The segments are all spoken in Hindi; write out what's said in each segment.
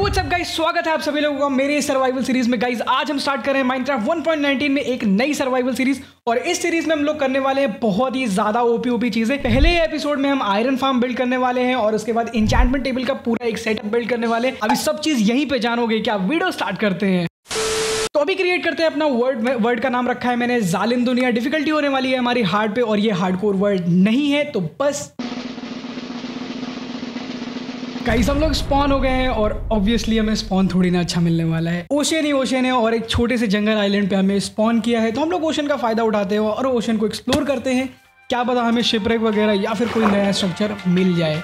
व्हाट्स अप गाइस, स्वागत है आप सभी लोगों का मेरे सर्वाइवल सीरीज में। गाइस आज हम स्टार्ट कर रहे हैं माइनक्राफ्ट 1.19 में एक नई सर्वाइवल सीरीज। और इस सीरीज में हम लोग करने वाले हैं बहुत ही ज्यादा ओपी चीजें। पहले एपिसोड में हम आयरन फार्म बिल्ड करने वाले हैं और उसके बाद इंचैंटमेंट टेबल का पूरा एक सेटअप बिल्ड करने वाले हैं। अभी सब चीज यहीं पे जानोगे। क्या वीडियो स्टार्ट करते हैं। तो अभी क्रिएट करते हैं अपना वर्ड का नाम रखा है मैंने जालिम दुनिया। डिफिकल्टी होने वाली है हमारी हार्ड पे और ये हार्डकोर वर्ड नहीं है, तो बस गाइस हम लोग स्पॉन हो गए हैं और ऑब्वियसली हमें स्पॉन थोड़ी ना अच्छा मिलने वाला है। ओशन ही ओशन है और एक छोटे से जंगल आइलैंड पे हमें स्पॉन किया है, तो हम लोग ओशन का फायदा उठाते हैं और ओशन को एक्सप्लोर करते हैं। क्या पता हमें शिपरेक वगैरह या फिर कोई नया स्ट्रक्चर मिल जाए।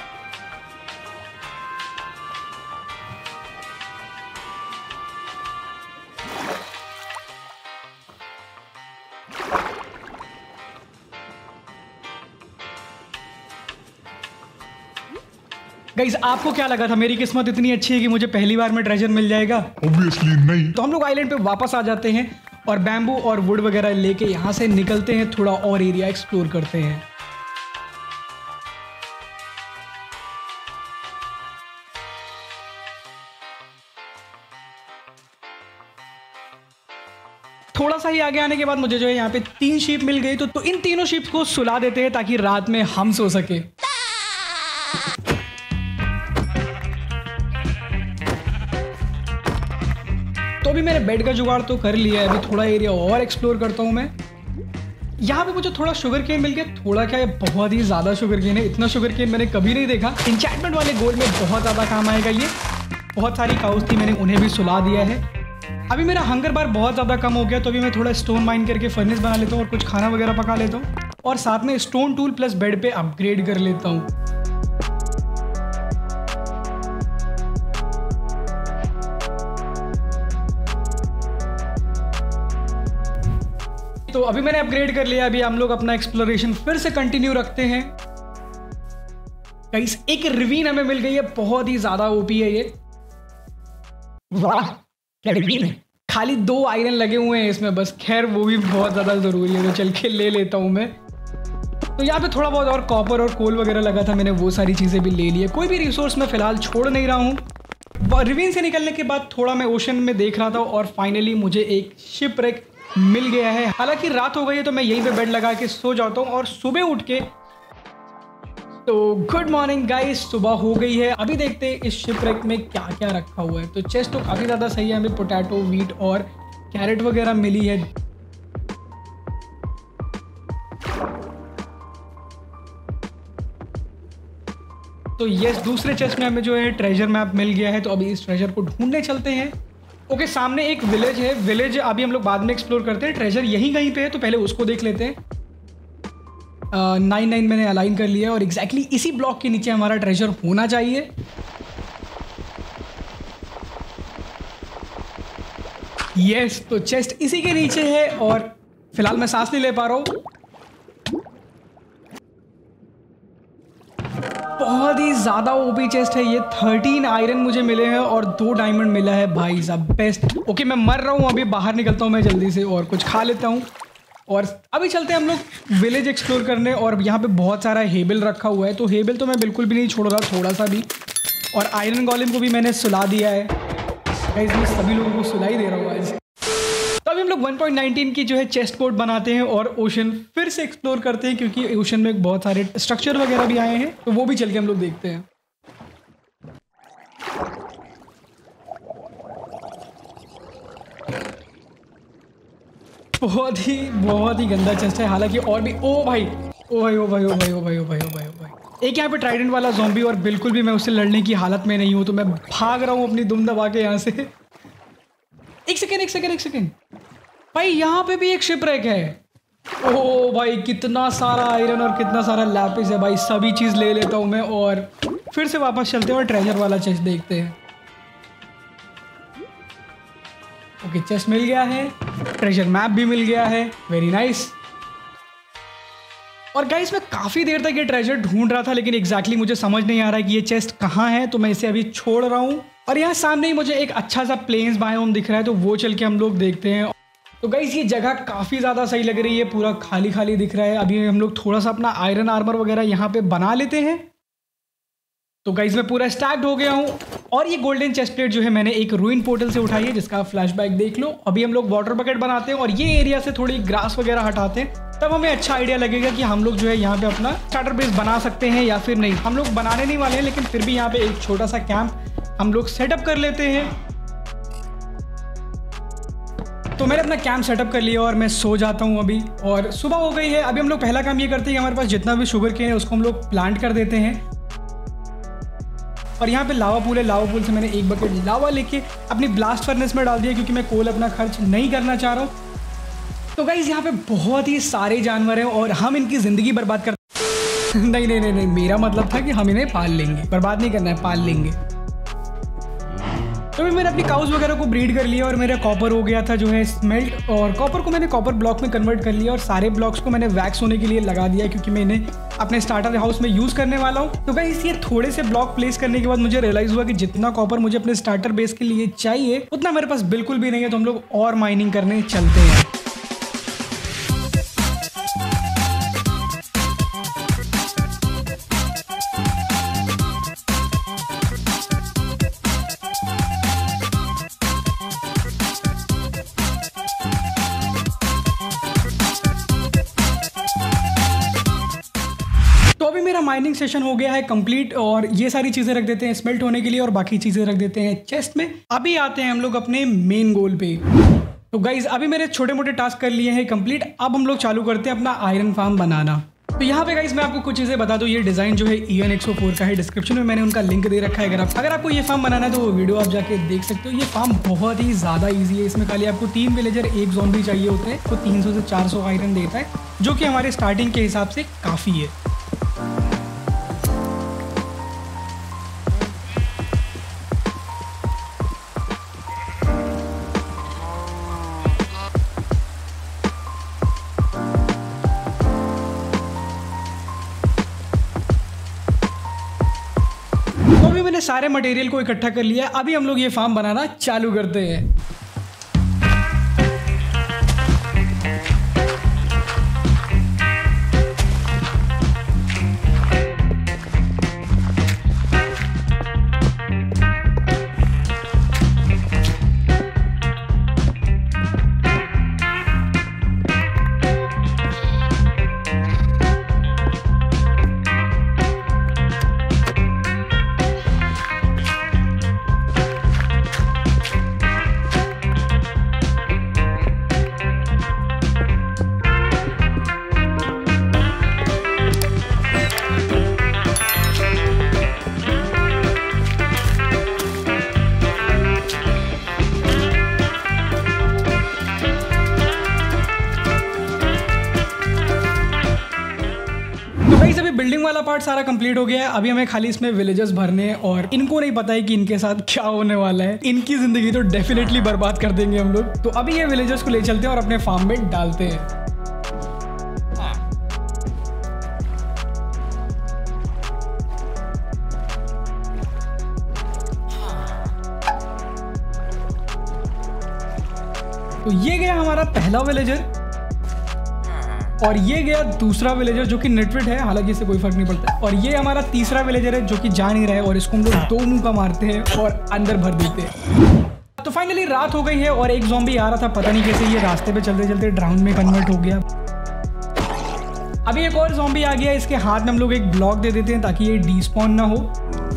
गाइस आपको क्या लगा था मेरी किस्मत इतनी अच्छी है कि मुझे पहली बार में ट्रेजर मिल जाएगा? ऑब्वियसली नहीं। तो हम लोग आइलैंड पे वापस आ जाते हैं और बैम्बू और वुड वगैरह लेके यहाँ से निकलते हैं, थोड़ा और एरिया एक्सप्लोर करते हैं। थोड़ा सा ही आगे आने के बाद मुझे जो है यहाँ पे 3 शीप मिल गई, तो इन तीनों शीप को सुला देते हैं ताकि रात में हम सो सके। तो अभी मैंने बेड का जुगाड़ तो कर लिया है, अभी थोड़ा एरिया और एक्सप्लोर करता हूँ मैं। यहाँ पे मुझे थोड़ा शुगर केन मिल गया। थोड़ा क्या है, बहुत ही ज़्यादा शुगर केन है। इतना शुगर केन मैंने कभी नहीं देखा। इंचैंटमेंट वाले गोल में बहुत ज़्यादा काम आएगा ये। बहुत सारी काउस थी, मैंने उन्हें भी सुला दिया है। अभी मेरा हंगर बार बहुत ज़्यादा कम हो गया, तो अभी मैं थोड़ा स्टोन माइन करके फर्नेस बना लेता हूँ और कुछ खाना वगैरह पका लेता हूँ और साथ में स्टोन टूल प्लस बेड पे अपग्रेड कर लेता हूँ। तो अभी मैंने अपग्रेड कर लिया। अभी हम लोग अपना एक्सप्लोरेशन फिर से कंटिन्यू रखते हैं। गाइस एक रिवीन हमें मिल गई है, बहुत ही ज्यादा ओपी है ये। वाह क्या रिवीन है। खाली 2 आयरन लगे हुए हैं इसमें बस। खैर वो भी बहुत ज्यादा जरूरी है, तो चल के ले लेता हूं मैं। तो यहाँ पे थोड़ा बहुत और कॉपर और कोल वगैरह लगा था, मैंने वो सारी चीजें भी ले ली है। कोई भी रिसोर्स मैं फिलहाल छोड़ नहीं रहा हूँ। रिवीन से निकलने के बाद थोड़ा मैं ओशन में देख रहा था और फाइनली मुझे एक शिपरेक मिल गया है। हालांकि रात हो गई है तो मैं यहीं पे बेड लगा के सो जाता हूँ और सुबह उठ के तो गुड मॉर्निंग गाइस, सुबह हो गई है। अभी देखते हैं इस शिपरेक में क्या क्या रखा हुआ है। तो चेस्ट तो काफ़ी ज़्यादा सही है, हमें पोटैटो वीट और कैरेट वगैरह मिली है। तो यस दूसरे चेस्ट में हमें जो है ट्रेजर मैप मिल गया है, तो अभी इस ट्रेजर को ढूंढने चलते हैं। ओके सामने एक विलेज है। विलेज अभी हम लोग बाद में एक्सप्लोर करते हैं। ट्रेजर यहीं कहीं पे है, तो पहले उसको देख लेते हैं। 9 मैंने अलाइन कर लिया और एग्जैक्टली इसी ब्लॉक के नीचे हमारा ट्रेजर होना चाहिए। यस तो चेस्ट इसी के नीचे है और फिलहाल मैं सांस नहीं ले पा रहा हूँ। बहुत ही ज़्यादा ओपी चेस्ट है ये। 13 आयरन मुझे मिले हैं और 2 डायमंड मिला है भाई साहब, बेस्ट। ओके मैं मर रहा हूँ, अभी बाहर निकलता हूँ मैं जल्दी से और कुछ खा लेता हूँ। और अभी चलते हैं हम लोग विलेज एक्सप्लोर करने। और यहाँ पे बहुत सारा हेबल रखा हुआ है, तो हेबल तो मैं बिल्कुल भी नहीं छोड़ रहा थोड़ा सा भी। और आयरन गोलेम को भी मैंने सुला दिया है। गाइस मैं सभी लोगों को सुला ही दे रहा हूँ आज। तो अभी हम लोग 1.19 की जो है चेस्ट कोड बनाते हैं और ओशन फिर से एक्सप्लोर करते हैं, क्योंकि ओशन में बहुत सारे स्ट्रक्चर वगैरह भी आए हैं, तो वो भी चल के हम लोग देखते हैं। बहुत ही गंदा चेस्ट है। हालांकि और भी ओ भाई ओ भाई ओ भाई ओ भाई ओ भाई ओ भाई ओ भाई ओ भाई। एक यहाँ पे ट्राइडेंट वाला ज़ॉम्बी और बिल्कुल भी मैं उससे लड़ने की हालत में नहीं हूँ, तो मैं भाग रहा हूँ अपनी दुम दबा के यहाँ से। एक सेकेंड भाई, यहाँ पे भी एक शिपरेक है। ओह भाई कितना सारा आयरन और कितना सारा लैपिस है भाई। सभी चीज़ ले लेता हूँ मैं और फिर से वापस चलते हैं और ट्रेजर वाला चेस्ट देखते हैं। ओके चेस्ट मिल गया है, ट्रेजर मैप भी मिल गया है, वेरी नाइस। और गाइस मैं काफ़ी देर तक ये ट्रेजर ढूंढ रहा था, लेकिन एग्जैक्टली मुझे समझ नहीं आ रहा है कि ये चेस्ट कहाँ है, तो मैं इसे अभी छोड़ रहा हूँ। और यहाँ सामने ही मुझे एक अच्छा सा प्लेन्स बायोम दिख रहा है, तो वो चल के हम लोग देखते हैं। तो गाइस ये जगह काफ़ी ज़्यादा सही लग रही है, पूरा खाली खाली दिख रहा है। अभी हम लोग थोड़ा सा अपना आयरन आर्मर वगैरह यहाँ पे बना लेते हैं। तो गाइस मैं पूरा स्टैक्ड हो गया हूँ और ये गोल्डन चेस्ट प्लेट जो है मैंने एक रूइन पोर्टल से उठाई है, जिसका फ्लैशबैक देख लो। अभी हम लोग वाटर बकेट बनाते हैं और ये एरिया से थोड़ी ग्रास वगैरह हटाते हैं, तब हमें अच्छा आइडिया लगेगा कि हम लोग जो है यहाँ पे अपना स्टार्टर बेस बना सकते हैं या फिर नहीं। हम लोग बनाने नहीं वाले हैं, लेकिन फिर भी यहाँ पे एक छोटा सा कैंप हम लोग सेटअप कर लेते हैं। तो मैंने अपना कैंप सेटअप कर लिया और मैं सो जाता हूँ अभी, और सुबह हो गई है। अभी हम लोग पहला काम ये करते हैं कि हमारे पास जितना भी शुगर केन है उसको हम लोग प्लांट कर देते हैं। और यहाँ पे लावा पूल है, लावा पूल से मैंने एक बकेट लावा लेके अपनी ब्लास्ट फर्नेस में डाल दिया, क्योंकि मैं कोल अपना खर्च नहीं करना चाह रहा हूँ। तो गाइस यहाँ पे बहुत ही सारे जानवर हैं और हम इनकी ज़िंदगी बर्बाद कर नहीं नहीं नहीं नहीं, मेरा मतलब था कि हम इन्हें पाल लेंगे, बर्बाद नहीं करना है, पाल लेंगे। तो मैंने अपनी काउस वगैरह को ब्रीड कर लिया और मेरा कॉपर हो गया था जो है स्मेल्ट, और कॉपर को मैंने कॉपर ब्लॉक में कन्वर्ट कर लिया और सारे ब्लॉक्स को मैंने वैक्स होने के लिए लगा दिया, क्योंकि मैं इन्हें अपने स्टार्टर हाउस में यूज़ करने वाला हूँ। तो गाइस ये थोड़े से ब्लॉक प्लेस करने के बाद मुझे रियलाइज़ हुआ कि जितना कॉपर मुझे अपने स्टार्टर बेस के लिए चाहिए उतना मेरे पास बिल्कुल भी नहीं है। तो हम लोग और माइनिंग करने चलते हैं। तो अभी मेरा माइनिंग सेशन हो गया है कंप्लीट, और ये सारी चीज़ें रख देते हैं स्मेल्ट होने के लिए और बाकी चीज़ें रख देते हैं चेस्ट में। अभी आते हैं हम लोग अपने मेन गोल पे। तो गाइज अभी मेरे छोटे मोटे टास्क कर लिए हैं कंप्लीट। अब हम लोग चालू करते हैं अपना आयरन फार्म बनाना। तो यहाँ पे गाइज मैं आपको कुछ चीज़ें बता दूँ। ये डिज़ाइन जो है EN104 का है, डिस्क्रिप्शन में मैंने उनका लिंक दे रखा है। अगर आपको ये फार्म बनाना है तो वो वीडियो आप जाके देख सकते हो। ये फार्म बहुत ही ज़्यादा ईजी है। इसमें खाली आपको 3 विलेजर 1 ज़ॉम्बी चाहिए होते हैं, तो 300 से 400 आयरन देता है, जो कि हमारे स्टार्टिंग के हिसाब से काफ़ी है। तो अभी मैंने सारे मटेरियल को इकट्ठा कर लिया। अभी हम लोग ये फार्म बनाना चालू करते हैं। बिल्डिंग वाला पार्ट सारा कंप्लीट हो गया है। अभी हमें खाली इसमें विलेजेस भरने हैं, और इनको नहीं पता है कि इनके साथ क्या होने वाला है। इनकी जिंदगी तो डेफिनेटली बर्बाद कर देंगे हम लोग। तो अभी ये विलेजेस को ले चलते हैं और अपने फार्म में डालते हैं। तो ये गया हमारा पहला विलेजर, और ये गया दूसरा विलेजर जो कि नेटविट है, हालांकि इससे कोई फर्क नहीं पड़ता। और ये हमारा तीसरा विलेजर है जो कि जा नहीं रहा है, और इसको हम लोग 2 मुंह का मारते हैं और अंदर भर देते हैं। तो फाइनली रात हो गई है और एक ज़ॉम्बी आ रहा था, पता नहीं कैसे ये रास्ते पे चलते चलते ड्राउन में कन्वर्ट हो गया। अभी एक और ज़ॉम्बी आ गया, इसके हाथ में हम लोग एक ब्लॉक दे देते हैं ताकि ये डिस्पॉन ना हो।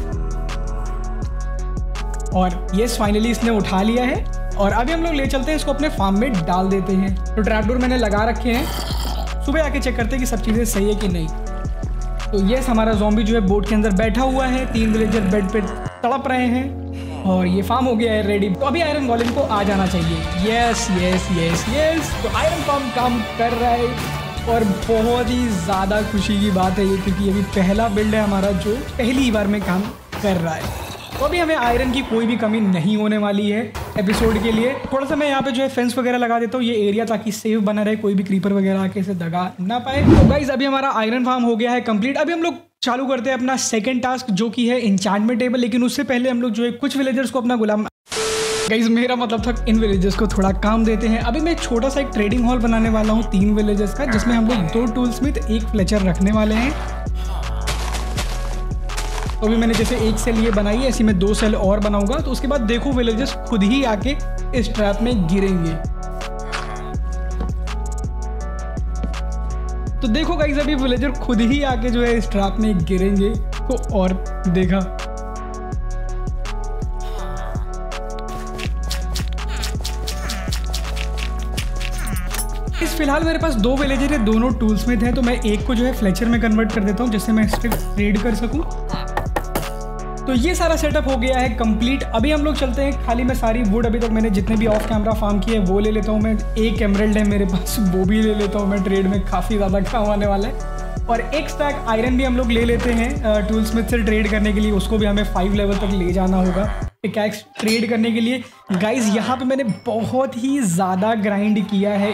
और यस फाइनली इसने उठा लिया है, और अभी हम लोग ले चलते हैं इसको अपने फार्म में डाल देते हैं। तो ट्रैपडोर मैंने लगा रखे हैं, सुबह आके चेक करते हैं कि सब चीज़ें सही है कि नहीं। तो यस हमारा ज़ॉम्बी जो है बोट के अंदर बैठा हुआ है, 3 विलेजर बेड पे तड़प रहे हैं, और ये फार्म हो गया है रेडी। तो अभी आयरन गोलेम को आ जाना चाहिए। यस यस यस यस, तो आयरन फार्म काम कर रहा है, और बहुत ही ज़्यादा खुशी की बात है ये, क्योंकि अभी पहला बिल्ड है हमारा जो पहली बार में काम कर रहा है। तो अभी हमें आयरन की कोई भी कमी नहीं होने वाली है एपिसोड के लिए। थोड़ा सा मैं यहाँ पे जो है फेंस वगैरह लगा देता हूँ ये एरिया, ताकि सेफ बना रहे, कोई भी क्रीपर वगैरह आके इसे दगा ना पाए। तो गाइज अभी हमारा आयरन फार्म हो गया है कंप्लीट। अभी हम लोग चालू करते हैं अपना सेकंड टास्क, जो कि है एन्चेंटमेंट टेबल। लेकिन उससे पहले हम लोग जो है कुछ विलेजर्स को अपना गुलाम, गाइज मेरा मतलब था इन विलेजर्स को थोड़ा काम देते हैं। अभी मैं छोटा सा एक ट्रेडिंग हॉल बनाने वाला हूँ 3 विलेजर्स का, जिसमें हम लोग 2 टूल स्मिथ 1 फ्लेचर रखने वाले हैं। तो अभी मैंने जैसे एक सेल ये बनाई है, ऐसी मैं 2 सेल और बनाऊंगा। तो उसके बाद देखो विलेजर्स खुद ही आके इस ट्रैप में गिरेंगे। तो देखो गाइस अभी विलेजर खुद ही आके जो है इस ट्रैप में गिरेंगे। तो और देखा, इस फिलहाल मेरे पास 2 विलेजर है, दोनों टूल्समिथ हैं। तो मैं एक को जो है फ्लेचर में कन्वर्ट कर देता हूँ जिससे मैं इस पर ट्रेड कर सकूँ। तो ये सारा सेटअप हो गया है कंप्लीट। अभी हम लोग चलते हैं, खाली मैं सारी वुड अभी तक मैंने जितने भी ऑफ कैमरा फार्म किए वो ले लेता हूँ मैं। एक एमरल्ड है मेरे पास, वो भी ले लेता हूँ मैं, ट्रेड में काफ़ी ज़्यादा काम आने वाला है। और एक स्टैक आयरन भी हम लोग ले लेते हैं टूल्समिथ से ट्रेड करने के लिए, उसको भी हमें 5 लेवल तक ले जाना होगा पिकैक्स ट्रेड करने के लिए। गाइज यहाँ पे मैंने बहुत ही ज़्यादा ग्राइंड किया है।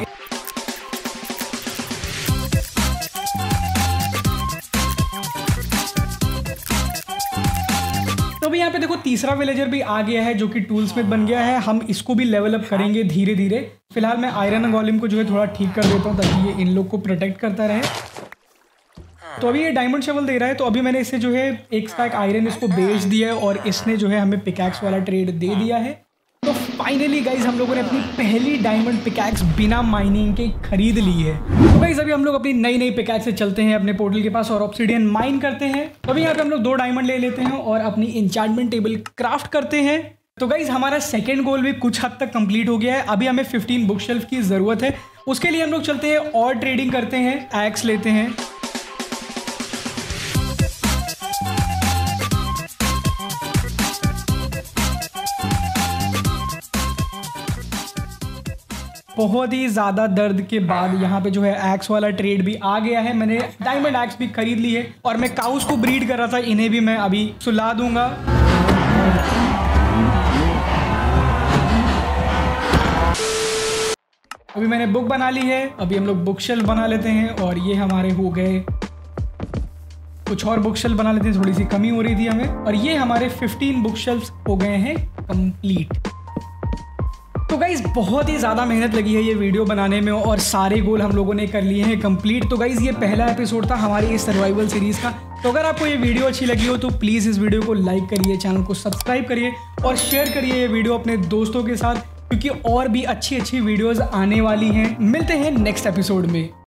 तो अभी यहाँ पे देखो तीसरा विलेजर भी आ गया है जो कि टूल्समिथ बन गया है। हम इसको भी लेवल अप करेंगे धीरे धीरे। फिलहाल मैं आयरन गोलेम को जो है थोड़ा ठीक कर देता हूँ ताकि ये इन लोग को प्रोटेक्ट करता रहे। तो अभी ये डायमंड शवल दे रहा है, तो अभी मैंने इसे जो है एक स्टैक आयरन इसको बेच दिया है और इसने जो है हमें पिकैक्स वाला ट्रेड दे दिया है। तो फाइनली गाइज हम लोगों ने अपनी पहली डायमंड पिकैक्स बिना माइनिंग के खरीद ली है। तो गाइज अभी हम लोग अपनी नई नई पिकैक्स से चलते हैं अपने पोर्टल के पास और ऑब्सिडियन माइन करते हैं। तो अभी यहाँ पे हम लोग 2 डायमंड ले लेते हैं और अपनी एन्चेंटमेंट टेबल क्राफ्ट करते हैं। तो गाइज हमारा सेकंड गोल भी कुछ हद तक कंप्लीट हो गया है। अभी हमें 15 बुक शेल्फ की जरूरत है। उसके लिए हम लोग चलते हैं और ट्रेडिंग करते हैं, एक्स लेते हैं। बहुत ही ज़्यादा दर्द के बाद यहाँ पे जो है एक्स वाला ट्रेड भी आ गया है। मैंने डायमंड एक्स भी खरीद ली है और मैं काउस को ब्रीड कर रहा था, इन्हें भी मैं अभी सुला दूंगा। अभी मैंने बुक बना ली है, अभी हम लोग बुक शेल्फ बना लेते हैं और ये हमारे हो गए। कुछ और बुक शेल्फ बना लेते हैं, थोड़ी सी कमी हो रही थी हमें। और ये हमारे 15 बुक शेल्फ हो गए हैं कंप्लीट। तो गाइज़ बहुत ही ज़्यादा मेहनत लगी है ये वीडियो बनाने में और सारे गोल हम लोगों ने कर लिए हैं कंप्लीट। तो गाइज़ ये पहला एपिसोड था हमारी इस सर्वाइवल सीरीज़ का। तो अगर आपको ये वीडियो अच्छी लगी हो तो प्लीज़ इस वीडियो को लाइक करिए, चैनल को सब्सक्राइब करिए और शेयर करिए ये वीडियो अपने दोस्तों के साथ, क्योंकि और भी अच्छी अच्छी वीडियोज़ आने वाली हैं। मिलते हैं नेक्स्ट एपिसोड में।